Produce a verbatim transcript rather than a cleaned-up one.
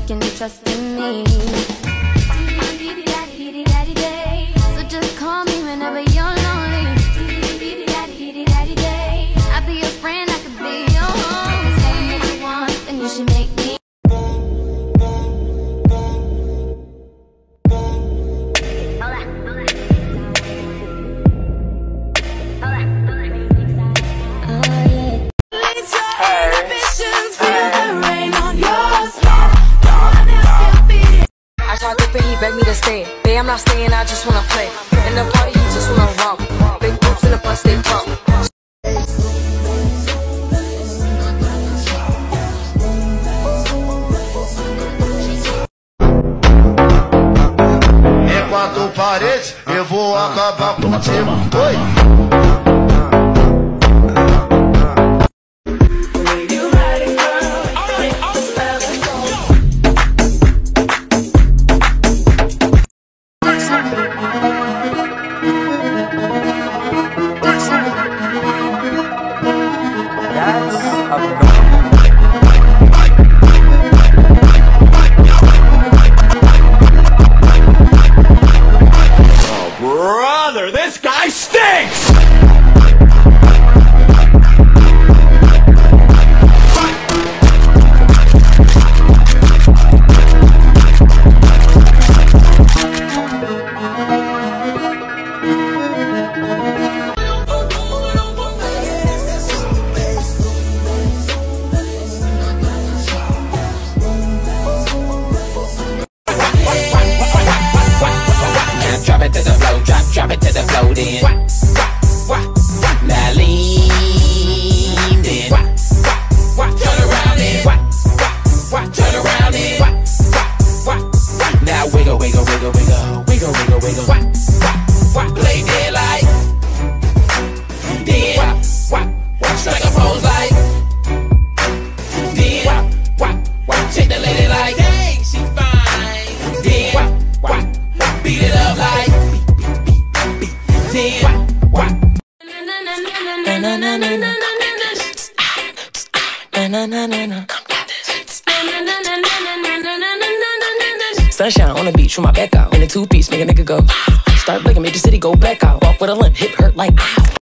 can you trust in me? So just call me whenever you're lonely. I'll be your friend, I could be your home. If that's what you want, then you should make me. I tried to pay, he begged me to stay. Babe, I'm not staying, I just wanna play. In the party, you just wanna romp. Big boots in the bus, they pump. Em quatro paredes, eu vou acabar contigo. Oi! Brother, this guy stinks! Drop it to the floor, drop, drop it to the floor, then. Now lean, then. Turn around, then. Turn around, then. Now wiggle, wiggle, wiggle, wiggle, wiggle, wiggle, wiggle. Play dead like. Then. Strike a pose like. Then. Shake the lady like. Dang, she fine. Then. Beat it up like. Sunshine on the beach with my back out. In a two-piece, make a nigga go. Start blinking, make the city go black out. Walk with a limp, hip hurt like ow.